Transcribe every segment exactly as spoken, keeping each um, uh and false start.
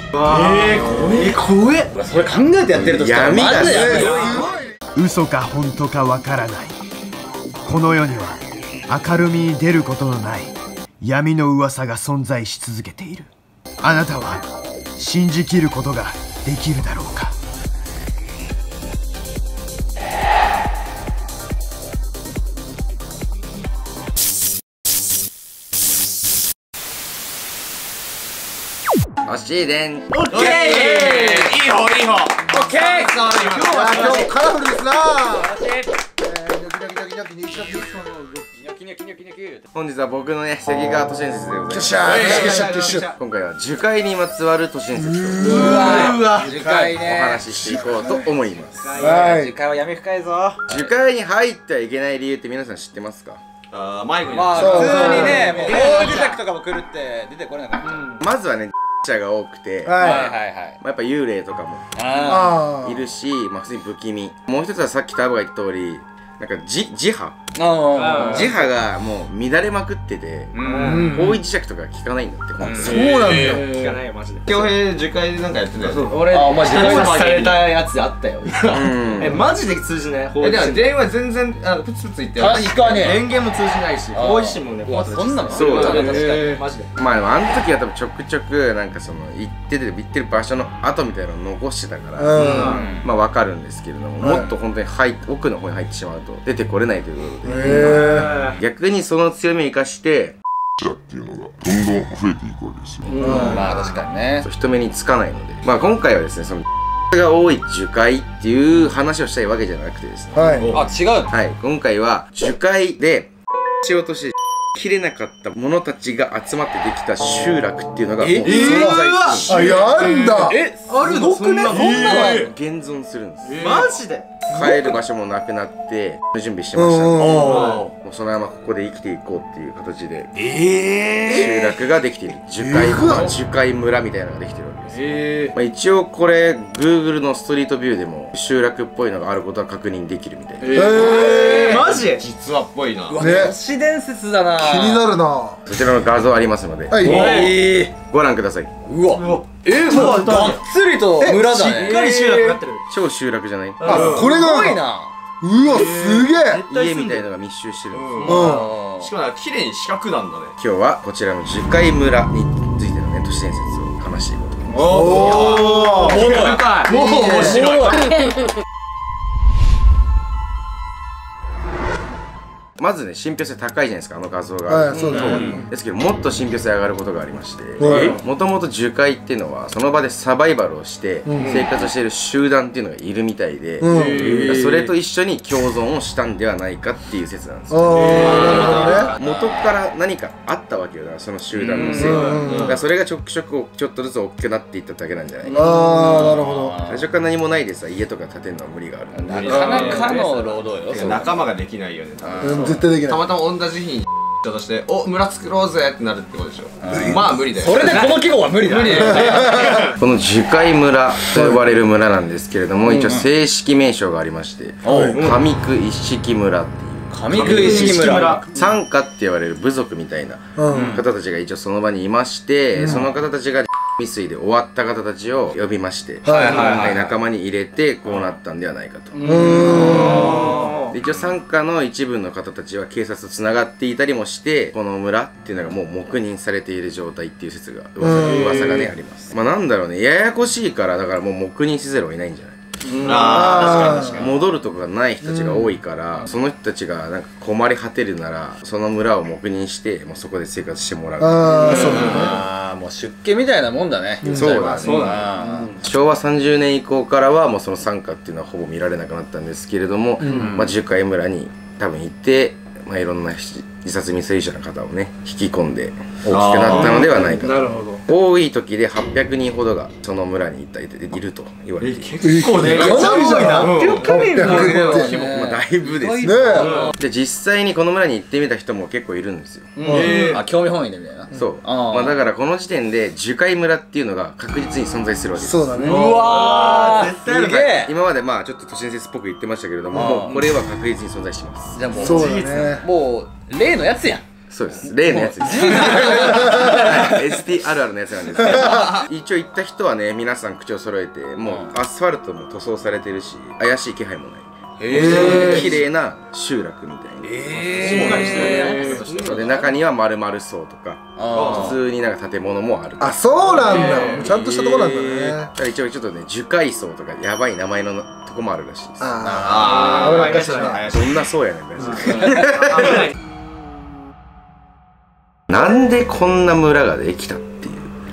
えー、怖え怖え。それ考えてやってるとしたら闇がすごい。嘘か本当かわからない。この世には明るみに出ることのない闇の噂が存在し続けている。あなたは信じきることができるだろうか。 欲しいでん。 オッケー。いい方いい方。オッケー。今日は今日カラフルですな。 本日は僕のね関川都市伝説でございます。今回は樹海にまつわる都市伝説を樹海ね、 お話ししていこうと思います。 樹海は闇深いぞ。 樹海に入ってはいけない理由って皆さん知ってますか？ あー、迷子にまあなっ普通にね、もう大自宅とかも来るって出てこれなかった。 まずはね者が多くて、 はいはいはい。 まあやっぱ幽霊とかもあいるし、まあ普通に不気味。もう一つはさっきタブが言った通り、なんかじ磁波あ。 磁波がもう乱れまくってて、方位磁石とか効かないんだって。本当にそうなんだ。 聞かないよマジで。 恭平樹海でなんかやってたよ。 俺、 あ、マジで電話されたやつあったよ。 うんえ、マジで通じない。 え、でも電話全然あのプツプツ言って確かに電源も通じないし、方位紙もね、 うわそんなのそうだね確かにマジで。 まあでもあの時は多分ちょくちょくなんかその行ってて行ってる場所の跡みたいなのを残してたから、まあわかるんですけれども、もっと本当に入奥の方に入ってしまうと出てこれないということで、逆にその強みを生かしてっていうのがどんどん増えていくわけですよ。 まあ確かにね。 人目につかないので、まあ今回はですねそのが多い樹海っていう話をしたいわけじゃなくてですね、 あ、違う。 はい、今回は樹海でしようとして切れなかった者たちが集まってできた集落っていうのがもう存在するんです。 あ、やんだ。 え、あるの？そんなの？ 現存するんです。 マジで？ 帰る場所もなくなって準備してましたので、もうそのままここで生きていこうっていう形で集落ができている。樹海、まあ樹海村みたいなのができてるわけです。 えまあ一応これ Google のストリートビューでも集落っぽいのがあることは確認できるみたいな。 えー、マジ？ 実話っぽいな。 都市伝説だな。 気になるな。 そちらの画像ありますので、 えご覧ください。 うわ。え、もうがっつりと村だね。 しっかり集落になってる。 超集落じゃない？ あ、これすごいが。 な。 うわ、すげえ。 家みたいのが密集してるんです。 うん。しかもなんか綺麗に四角なんだね。 今日はこちらの樹海村についてのね都市伝説を話していこうと思います。 おお。 おもろい。もう面白い。 まずね信憑性高いじゃないですか、あの画像が。 はいそうだねですけどもっと信憑性上がることがありまして、 はいもともと樹海っていうのはその場でサバイバルをして生活している集団っていうのがいるみたいで、 うんそれと一緒に共存をしたんではないかっていう説なんですよ。 あ元から何かあったわけよだから、その集団のせいで。だからそれがちょくちょくちょっとずつ大きくなっていっただけなんじゃないあ。 か。 ああ、なるほど。 最初から何もないでさ家とか建てるのは無理がある。 なかなかの労働よ。そう仲間ができないよね。 あ絶対できない。 たまたま同じ日にとして「お村作ろうぜ」ってなるってことでしょ。まあ無理だよ。 それでこの規模は無理だ。無理だよ。 この樹海村と呼ばれる村なんですけれども、一応正式名称がありまして上久一色村っていう上久一色村。 傘下って言われる部族みたいな方たちが一応その場にいまして、その方たちが未遂で終わった方たちを呼びまして、はい仲間に入れてこうなったんではないかと。で一応傘下の一部の方たちは警察とつながっていたりもして、この村っていうのがもう黙認されている状態っていう説が噂噂がねあります。まあなんだろうね、ややこしいからだからもう黙認せざるを得ないんじゃない。 ああ、確かに確かに。 戻るとこがない人たちが多いから、その人たちがなんか困り果てるならその村を黙認してもうそこで生活してもらう。 ああ、そうだね。 ああ、もう出家みたいなもんだね。 そうだね。 そうだね。 昭和さんじゅうねん以降からはもうその傘下っていうのはほぼ見られなくなったんですけれども、まあ樹海村に多分いて、まあいろんな自殺未遂者の方をね引き込んで大きくなったのではないかと。 なるほど。 多い時ではっぴゃくにんほどがその村にいたいると言われている。 結構ね、 かなりじゃん。 はっぴゃくにんはっぴゃくってまあだいぶですねえ。 で実際にこの村に行ってみた人も結構いるんですよ。 あ、興味本位でみたいな。 そう。 あーまあだからこの時点で樹海村っていうのが確実に存在するわけです。 そうだね。 うわー、 絶対あるすげえ。 今までまあちょっと都市伝説っぽく言ってましたけれども、もうこれは確実に存在します。 じゃあもうそうだね。 もう例のやつやん。 そうです。例のやつです。エスティー あるあるのやつなんですけど、一応行った人はね、皆さん口を揃えて、もうアスファルトも塗装されてるし、怪しい気配もない。えー、綺麗な集落みたいな。えー、で中には丸々荘とか普通になんか建物もある。 あ、そうなんだ。ちゃんとしたとこなんだね。 一応ちょっとね、樹海荘とかやばい名前のとこもあるらしいです。 ああ、危ないかしらね。 どんな荘やねんマジで。なんでこんな村ができたっていう。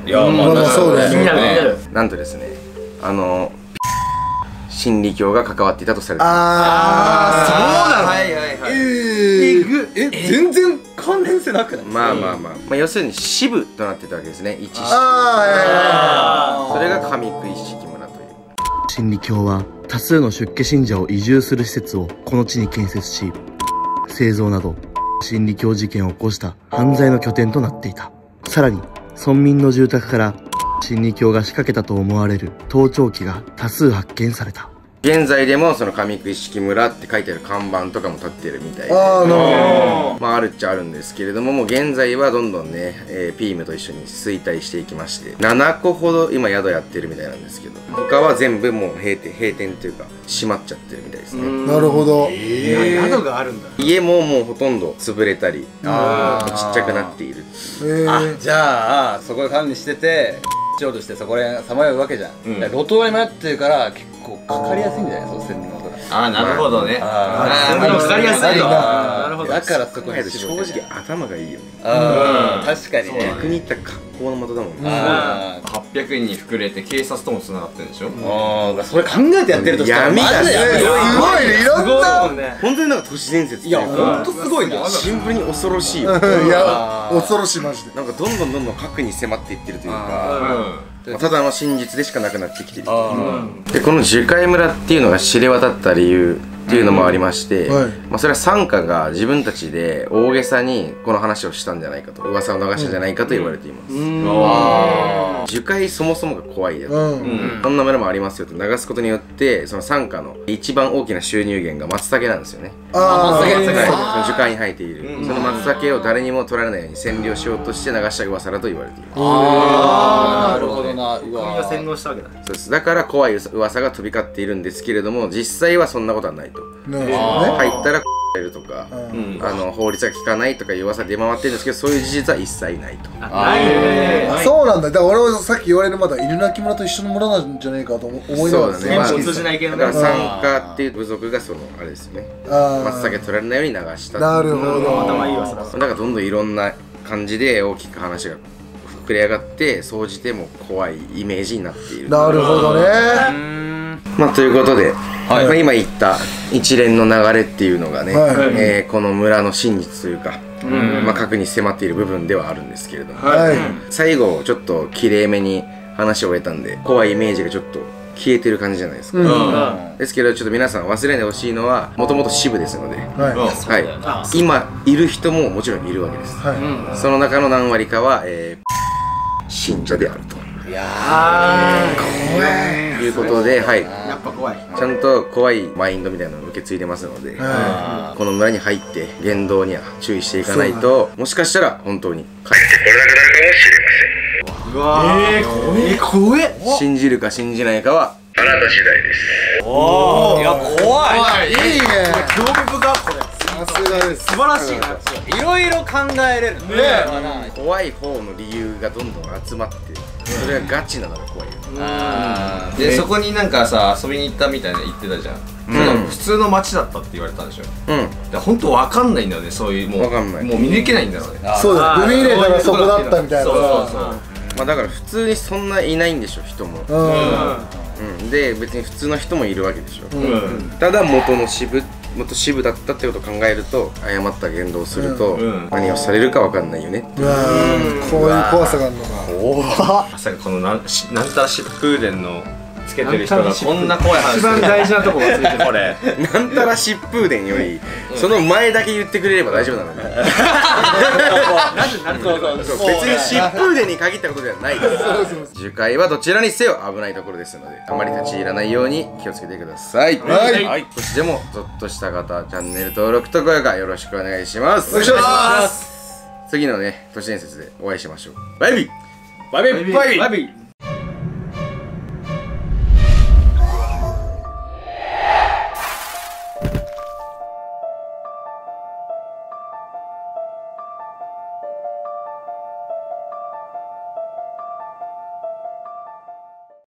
いや、まあそうだね。 なんとですね、あの真理教が関わっていたとされています。 ああ、そうなの。はいはいはい。 えぐえ全然関連性なくない？ まあまあまあ、まあ要するに支部となってたわけですね。一支部。それが上久一色村という。 真理教は多数の出家信者を移住する施設をこの地に建設し、製造など真理教事件を起こした犯罪の拠点となっていた。さらに村民の住宅から真理教が仕掛けたと思われる盗聴器が多数発見された。 現在でもその上久一色村って書いてある看板とかも立ってるみたいで、 あのまああるっちゃあるんですけれども、もう現在はどんどんね、えー、ピームと一緒に衰退していきまして、ななこほど今宿やってるみたいなんですけど、他は全部もう閉店閉店というか閉まっちゃってるみたいですね。 なるほど。 宿があるんだ。 家ももうほとんど潰れたり、ちっちゃくなっている。 あ、じゃあそこで管理しててしようとしてそこでさまようわけじゃん。路頭に迷ってるから結構かかりやすいんじゃない？そう洗脳とか。 ああ、なるほどね。 ああ、かかりやすいと。 なるほど。 だからそこに正直頭がいいよね。 ああ、確かにね。 逆に言ったら格好の元だもんね。 あはっぴゃくにんに膨れて警察ともつながってるんでしょ。 あ、それ考えてやってるとしたら闇だね。 すごいね、いろんな。 本当になんか都市伝説。 いや、ほんとすごいな。 シンプルに恐ろしいよ。 いや、恐ろしいマジで。 なんかどんどんどんどん核に迫っていってるというか、ただの真実でしかなくなってきてる。でこの樹海村っていうのが知れ渡った理由っていうのもありまして、まあそれは傘下が自分たちで大げさにこの話をしたんじゃないかと、噂を流したんじゃないかと言われています。樹海そもそもが怖いやつ、こんな村もありますよと流すことによって、その傘下の一番大きな収入源が松茸なんですよね。 ああ、樹海に生えているその松茸を誰にも取られないように占領しようとして流した噂だと言われています。 ああ、なるほどな。 国が洗脳したわけだ。 そうです。だから怖い噂が飛び交っているんですけれども、実際はそんなことはないと。入ったらいるとか、あの法律が効かないとかいう噂出回ってるんですけど、そういう事実は一切ないと。 ないね。 そうなんだ。だから俺はさっき言われるまだ犬鳴村と一緒の村なんじゃないかと思いながら。 そうだね。まあ通じないけどね。 だから参加っていう部族がそのあれですよね。松茸取られないように流した。 なるほど。 頭いいわそら。 だからどんどんいろんな感じで大きく話が膨れ上がって、総じても怖いイメージになっている。 なるほどね。 まあということで、まあ今言った一連の流れっていうのがね、えーこの村の真実というか、まあ核に迫っている部分ではあるんですけれども、最後ちょっときれいめに話を終えたんで、怖いイメージがちょっと消えてる感じじゃないですか。ですけどちょっと皆さん忘れないでほしいのは、もともと支部ですので、はい、今いる人ももちろんいるわけです。その中の何割かは、えー、信者であると。いやー、怖いということで、はい、 やっぱ怖い。 ちゃんと怖いマインドみたいなのを受け継いでますので、この村に入って言動には注意していかないと、もしかしたら本当に帰ってこれなくなるかもしれません。 うわー、えー、怖え。 信じるか信じないかはあなた次第です。 おお、いや怖い。 いいね。 興味深っこれ。 さすがです。 素晴らしいな。 いろいろ考えれるね。 怖い方の理由がどんどん集まって、それがガチなのが怖いよ。 でそこになんかさ遊びに行ったみたいな言ってたじゃん。普通の街だったって言われたんでしょ。うん。本当わかんないんだよね、そういうもう。わかんない。もう見抜けないんだろうね。 そうだ。踏み入れたらそこだったみたいな。 そうそうそう。 まあだから普通にそんないないんでしょ、人も。うん。で別に普通の人もいるわけでしょ。ただ元の支部元支部だったってことを考えると、誤った言動をすると何をされるかわかんないよねっていう。 こういう怖さがあるのか。 まさかこのなんなんたら疾風伝のつけてる人がこんな怖い話。 一番大事なとこがついてるこれ。 なんたら疾風伝よりその前だけ言ってくれれば大丈夫なのね。別に疾風伝に限ったことではないです。樹海はどちらにせよ危ないところですので、あまり立ち入らないように気をつけてください。はい。少しでもゾッとした方、チャンネル登録と高評価よろしくお願いします。 お願いします。 次のね都市伝説でお会いしましょう。バイビーバイビーバイビーバイビー。